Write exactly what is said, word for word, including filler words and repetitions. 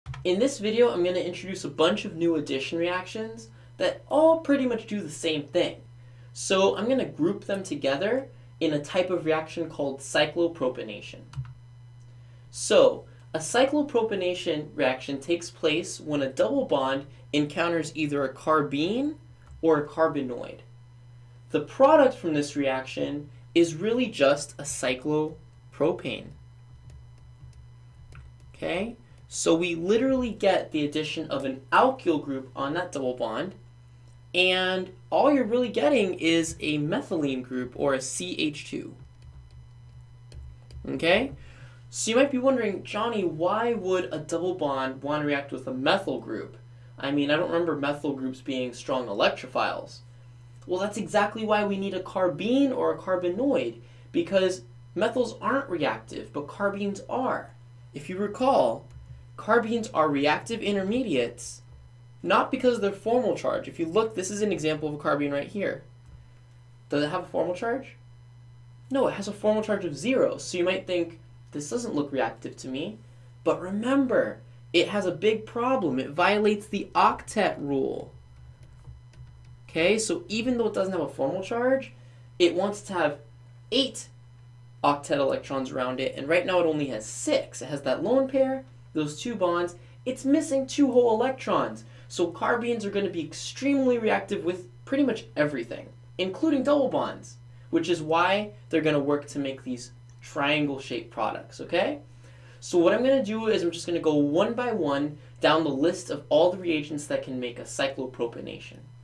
In this video, I'm going to introduce a bunch of new addition reactions that all pretty much do the same thing. So I'm going to group them together in a type of reaction called cyclopropionation. So a cyclopropionation reaction takes place when a double bond encounters either a carbene or a carbenoid. The product from this reaction is really just a cyclopropane. Okay? So we literally get the addition of an alkyl group on that double bond, and all you're really getting is a methylene group, or a C H two. Okay? So you might be wondering, Johnny, why would a double bond want to react with a methyl group? I mean, I don't remember methyl groups being strong electrophiles. Well, that's exactly why we need a carbene or a carbenoid, because methyls aren't reactive, but carbenes are. If you recall, carbenes are reactive intermediates, not because of their formal charge. If you look, this is an example of a carbene right here. Does it have a formal charge? No, it has a formal charge of zero. So you might think, this doesn't look reactive to me. But remember, it has a big problem. It violates the octet rule. Okay, so even though it doesn't have a formal charge, it wants to have eight octet electrons around it, and right now it only has six. It has that lone pair, those two bonds. It's missing two whole electrons. So carbenes are going to be extremely reactive with pretty much everything, including double bonds, which is why they're going to work to make these triangle-shaped products, okay? So what I'm going to do is I'm just going to go one by one down the list of all the reagents that can make a cyclopropionation.